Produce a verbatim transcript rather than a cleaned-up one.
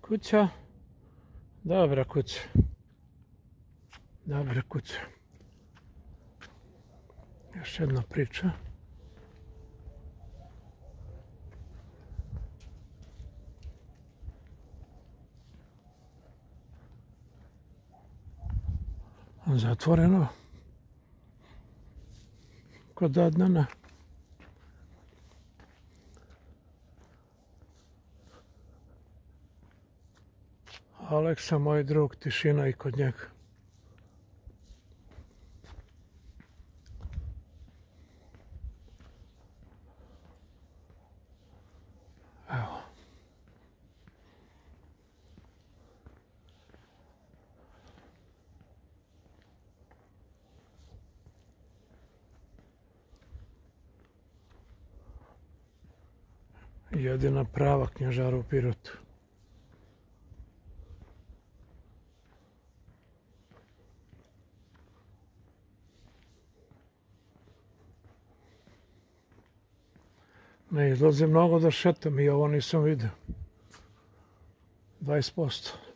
Kuća, dobra kuća, dobra kuća. Još jedna priča. Zatvoreno. Kod Adnana. Aleksa, moj drug, tišina i kod njega. Evo. Jedina prava knjižara u Pirotu. Ne izlazi mnogo da šetam i ovo nisam vidio. dvadeset posto.